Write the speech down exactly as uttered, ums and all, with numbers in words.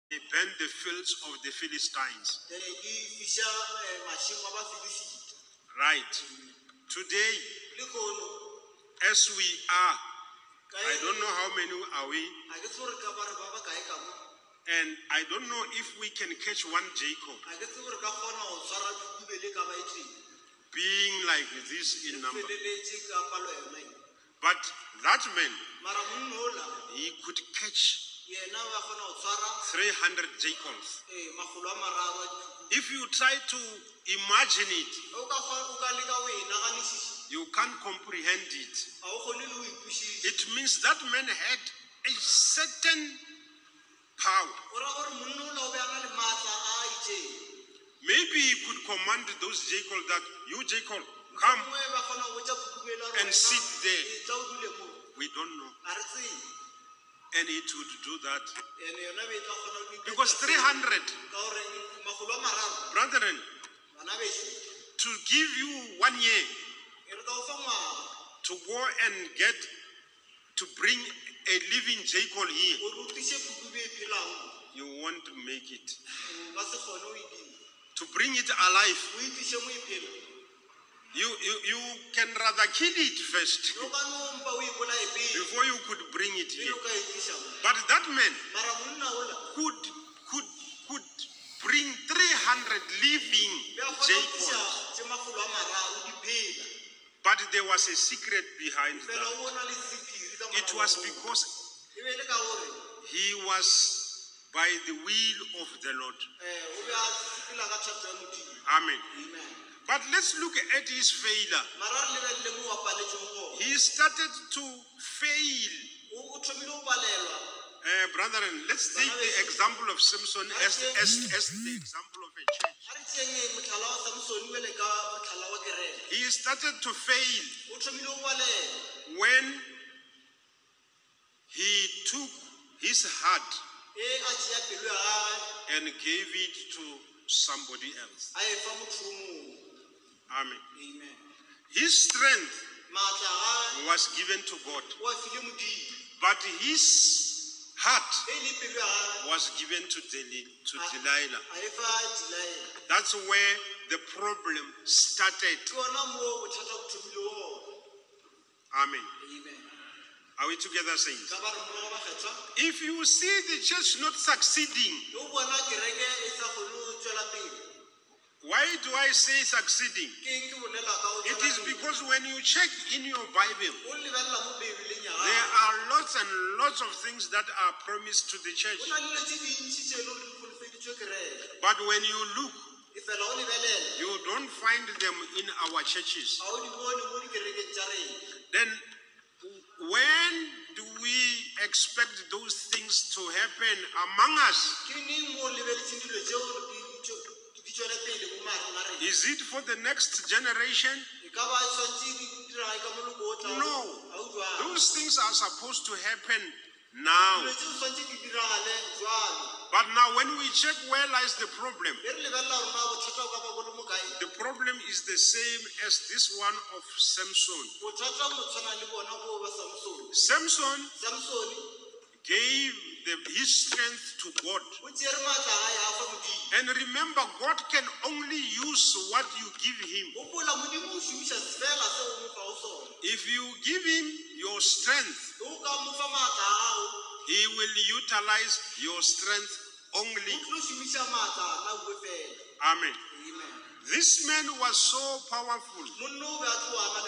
He burned the fields of the Philistines. Right. Today, as we are, I don't know how many are we, and I don't know if we can catch one Jacob being like this in number. But that man, he could catch three hundred Jacobs. If you try to imagine it, you can't comprehend it. It means that man had a certain power. Maybe he could command those Jacob that, you Jacob, come and sit there. We don't know. And it would do that. Because three hundred, brethren, to give you one year to go and get, to bring a living Jacob here, you want to make it. To bring it alive, you, you, you can rather kill it first before you could bring it here. But that man could, could, could bring three hundred living Jacobs. But there was a secret behind that. It was because he was by the will of the Lord. Amen. But let's look at his failure. He started to fail. Uh, brethren, let's take the example of Samson as, as, as the example of a church. He started to fail when he took his heart and gave it to somebody else. Amen. Amen. His strength was given to God, but his heart was given to, Deli to Delilah. That's where the problem started. Amen. Are we together, saints? If you see the church not succeeding, why do I say succeeding? It is because when you check in your Bible, there are lots and lots of things that are promised to the church. But when you look, you don't find them in our churches. Then when do we expect those things to happen among us? Is it for the next generation? No. Those things are supposed to happen now. But now when we check where lies the problem, the problem is the same as this one of Samson. Samson gave the, his strength to God. And remember, God can only use what you give him. If you give him your strength, he will utilize your strength only. Amen. This man was so powerful